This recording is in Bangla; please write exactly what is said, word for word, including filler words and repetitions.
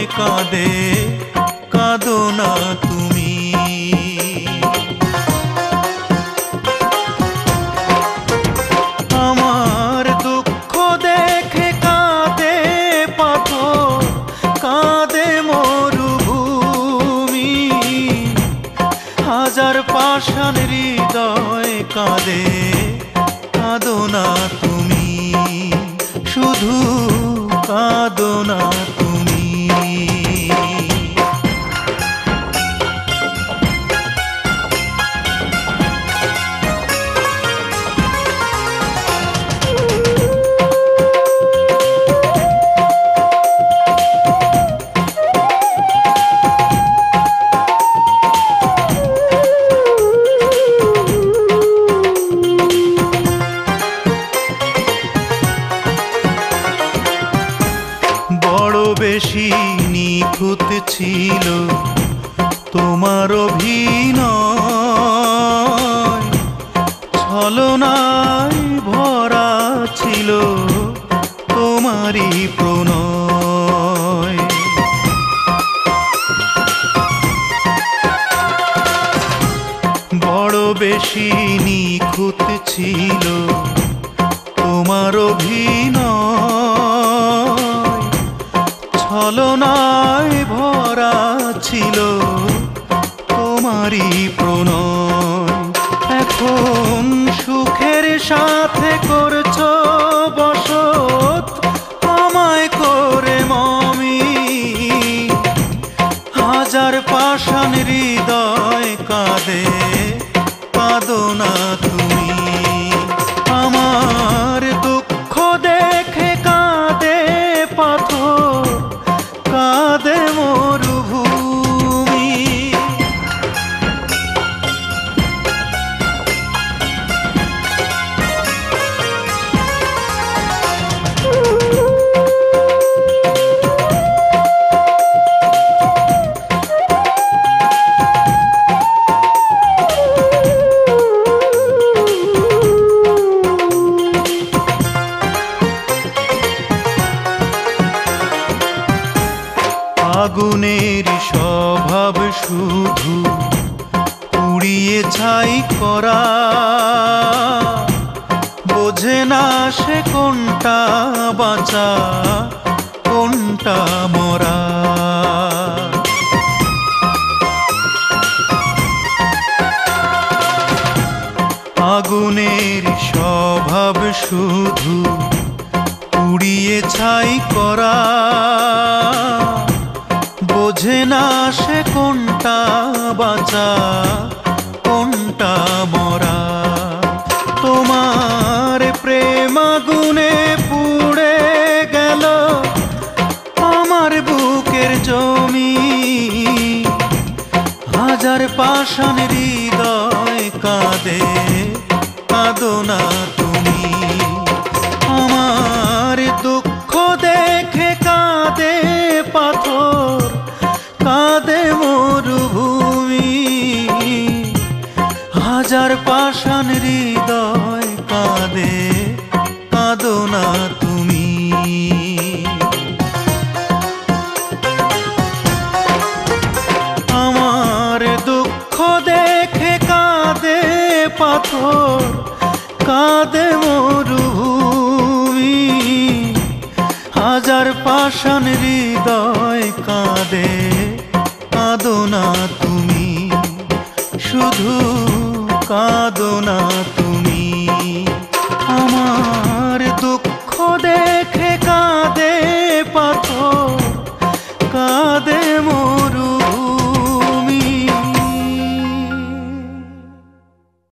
কাঁদে, কাঁদো না তুমি। আমার দুঃখ দেখে কাঁদে পাথর, কাঁদে মরুভূমি। হাজার পাষাণ হৃদয় কাঁদে, কাঁদো না তুমি, শুধু কাঁদো না তুমি। বড় বেশি নিখুঁত ছিল তোমার অভিনয়, ছলনায় ভরা ছিল তোমারই প্রণয়। বড় বেশি নিখুঁত ছিল তোমার অভিনয়, ছলনায় ভরা ছিল তোমারই প্রণয়। এখন সুখের সাথে করছো বসত আমায় করে মমি। হাজার পাষাণ হৃদয় কাঁদে, কাঁদো না তুমি। আমার দুঃখ দেখে কাঁদে পাথর, কাঁদে মরুভূমি। আগুনের স্বভাব শুধু পুড়িয়ে ছাই করা, বোঝে না সে কোনটা বাঁচা কোনটা মরা। আগুনের স্বভাব শুধু পুড়িয়ে ছাই করা, বোঝে না সে কোনটা বাঁচা কোনটা মরা। তোমার প্রেম আগুনে পুড়ে গেল আমার বুকের জমি। হাজার পাষাণ হৃদয় কাঁদে, কাঁদো না তুমি। আমার দুঃখ দেখে কাঁদে পাথর, কাঁদে মরুভূমি। হাজার পাষাণ হৃদয় কাঁদে, কাঁদো না তুমি। আমার দুঃখ দেখে কাঁদে পাথর, কাঁদে মরুভূমি। হাজার পাষাণ হৃদয় কাঁদে, কাঁদো না তুমি, শুধু কাঁদো না তুমি।